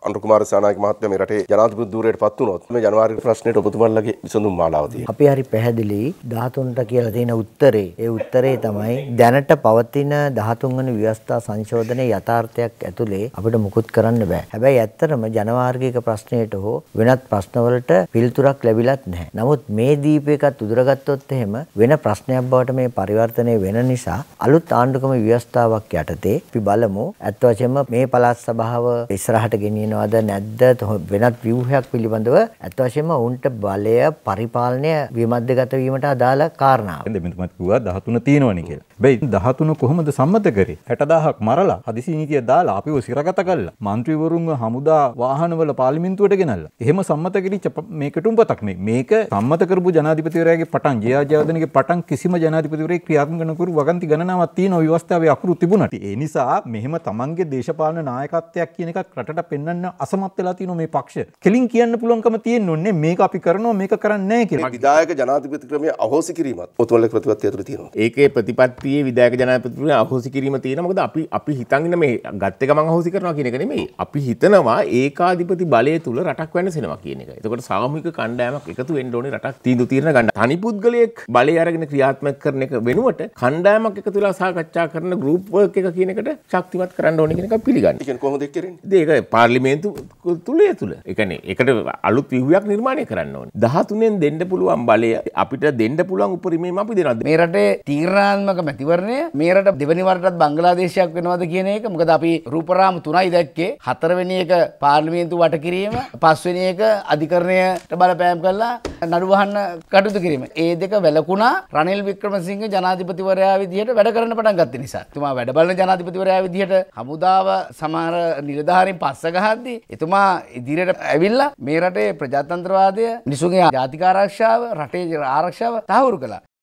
අනුර කුමාර සානායක මහත්මයා මේ රටේ ජනාධිපති ධූරයටපත් වුණොත් මේ ජනවාරි ප්‍රශ්නෙට ඔබතුමාලගේ විසඳුම් මාලාව තියෙනවා. අපි හරි පැහැදිලි 13ට කියලා තියෙන උත්තරේ. ඒ උත්තරේ තමයි දැනට පවතින 13 වෙනි ව්‍යවස්ථා සංශෝධනයේ යථාර්ථයක් ඇතුලේ අපිට මුකුත් කරන්න බෑ. හැබැයි ඇත්තටම ජනවාර්ගික ප්‍රශ්නයට හෝ වෙනත් ප්‍රශ්නවලට පිළිතුරක් ලැබිලත් නැහැ. නමුත් මේ දීපයකත් උදුරගත්තොත් එහෙම වෙන ප්‍රශ්නයක් බවට මේ පරිවර්තනය වෙන නිසා අලුත් ආණ්ඩුක්‍රම ව්‍යවස්ථාවක් යටතේ අපි බලමු ඇත්ත වශයෙන්ම මේ පළාත් සභාව ඉස්සරහට ගෙනියනවද නැද්ද වෙනත් ව්‍යුහයක් පිළිබඳව ඇත්ත වශයෙන්ම උන්ට බලය පරිපාලනය විමධ්‍යගත වීමට අදාළ කාරණා. මෙතුමත් කිව්වා 13 තියෙනවනේ කියලා. හැබැයි 13 කොහොමද සම්මත කරේ? 60000ක් මරලා හදිසි නීතිය දාලා අපිව සිරගත කළා. മന്ത്രിවරුන්ව හමුදා වාහනවල පාර්ලිමේන්තුවට ගෙනල්ලා. එහෙම සම්මත කිරිච්ච මේකටුම් පතක් මේක සම්මත කරපු ජනාධිපතිවරයාගේ පටන් ජයාජයවර්ධනගේ පටන් කිසිම ජනාධිපතිවරයෙක් ක්‍රියාත්මක නොකරු වගන්ති ගණනාවක් තියෙන ව්‍යවස්ථාවේ අකුරු තිබුණාට. ඒ නිසා මෙහෙම තමන්ගේ දේශපාලන නායකත්වයක් කියන එකක් රටට පෙන්වන්න අසමත් වෙලා තියෙනවා මේ පක්ෂ. කෙලින් කියන්න පුළුවන්කම තියෙන්නේ මේක අපි කරනවා මේක කරන්නේ නැහැ කියලා. විධායක ජනාධිපති ක්‍රමයේ අහෝසි කිරීමත් ඔතුමලගේ ප්‍රතිපත්තිය ඇතුළේ තියෙනවා. ඒකේ ප්‍රතිපත්තියේ විධායක ජනාධිපති ක්‍රමයේ අහෝසි කිරීම තියෙනවා. මොකද අපි හිතන් ඉන්න මේ ගත්ත ගමන් අහෝසි කරනවා කියන එක නෙමෙයි. අපි හිතනවා ඒකාධිපති බලය තුල රටක් වෙනසෙනවා කියන එක. එතකොට සාමූහික කණ්ඩායමක් එකතු වෙන්න ඕනේ රටක් තීන්දුව తీරන ගන්න. තනි පුද්ගලයෙක් බලය අරගෙන ක්‍රියාත්මක කරන එක වෙනුවට කණ්ඩායමක් එකතු වෙලා සාකච්ඡා කරන ගෲප් වර්ක් එක කියන එකට ශක්තිමත් කරන්න ඕනේ කියන එක පිළිගන්න. ඒ කියන්නේ කොහොමද ඒක කරන්නේ? ඒක පාර්ලිමේන්තු තුලේ තුල. ඒ කියන්නේ ඒකට අලුත් ව්‍යුහයක් නිර්මාණය කරන්න ඕනේ. 13න් දෙන්න පුළුවන් බලය අපිට දෙන්න පුළුවන් උපරිමයෙන් අපි දෙනවා. මේ රටේ තීරණාත්මක මැතිවරණය මේ රට දෙවෙනි වරටත් බංගලාදේශයක් වෙනවද කියන එක. මොකද අපි රූපරාම 3යි දැක්කේ. 4 වෙනි එක පාර්ලිමේන්තු වට කිරීම, 5 වෙනි එක අධිකරණයට බලපෑම් කරලා නඩු වහන්න කටයුතු කිරීම. ඒ දෙක වැළකුණා රනිල් වික්‍රමසිංහ ජනාධිපතිවරයා විදිහට වැඩ කරන්න පටන් ගත්ත නිසා. එතුමා වැඩ බලන ජනාධිපතිවරයා විදිහට හමුදාව සමහර නිලධාරීන් පස්ස ගහද්දී එතුමා ඉදිරියට ඇවිල්ලා මේ රටේ ප්‍රජාතන්ත්‍රවාදය, මිනිසුන්ගේ ජාතික ආරක්ෂාව, රටේ ආරක්ෂාව තහවුරු කළා.